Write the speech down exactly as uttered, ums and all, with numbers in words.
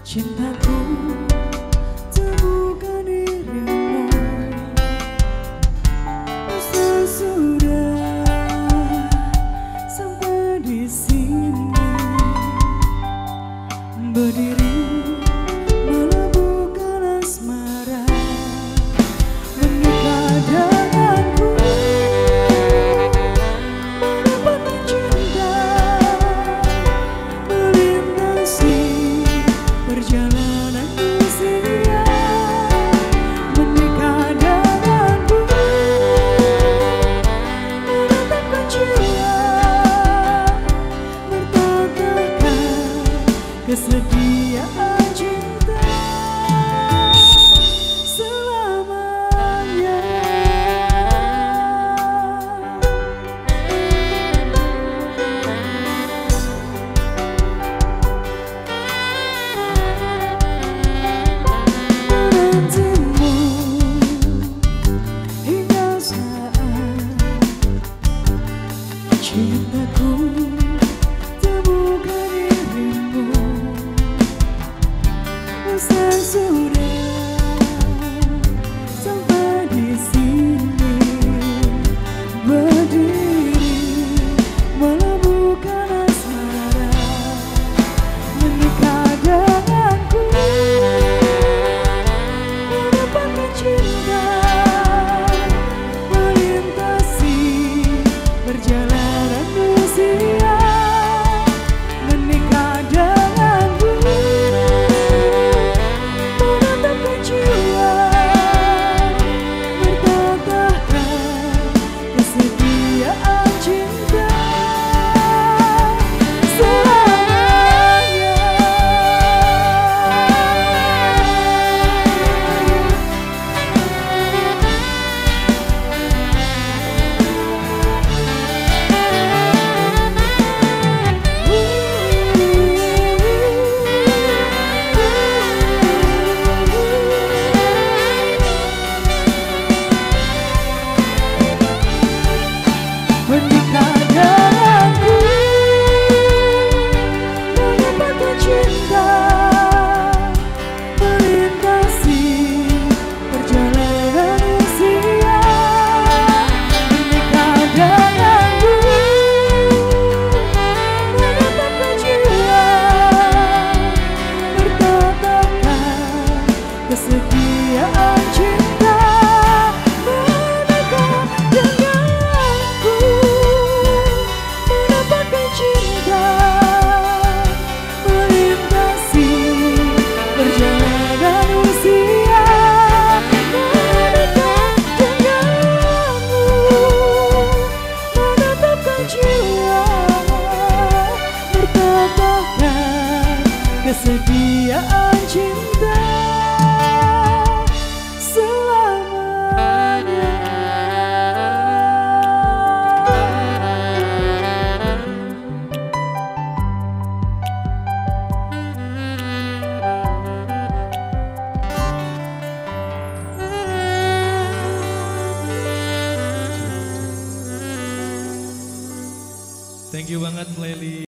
Cintaku temukan dirimu, sesudah sampai di sini berdiri melebuhkan asmara, menikah denganku, mendapatkan cinta, melintasi perjalanan usia, menikah denganku, menetapkan cinta, bertatahkan kesetiaan cinta selamanya. Menantimu hingga saat cintaku temukan dirimu, sesudah sampai di sini berdiri melebuhkan asmara, menikah denganku, mendapatkan cinta, melintasi perjalanan usia, menikah denganku, menetapkan jiwa, bertatahkan kesetiaan cinta selamanya. Menikah denganku, mendapatkan cinta, melintasi perjalanan usia, menikah denganku, menetapkan jiwa, bertatahkan kesetiaan cinta, menikah denganku, mendapatkan cinta, melintasi perjalanan usia, menikah denganmu, menetapkan jiwa, bertatahkan kesetiaan cinta selamanya. Thank you banget Leli.